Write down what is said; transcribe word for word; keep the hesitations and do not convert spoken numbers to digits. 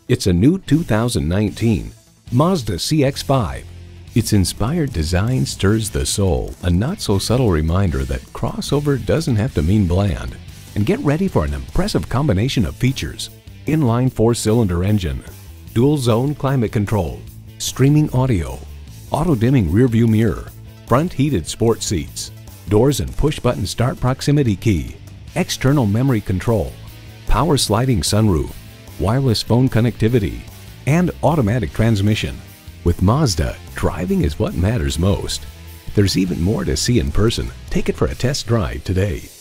It's a new two thousand nineteen Mazda C X five. Its inspired design stirs the soul, a not-so-subtle reminder that crossover doesn't have to mean bland. And get ready for an impressive combination of features: inline four-cylinder engine, dual-zone climate control, streaming audio, auto-dimming rearview mirror, front heated sports seats, doors and push-button start proximity key, external memory control, power sliding sunroof, wireless phone connectivity, and automatic transmission. With Mazda, driving is what matters most. There's even more to see in person. Take it for a test drive today.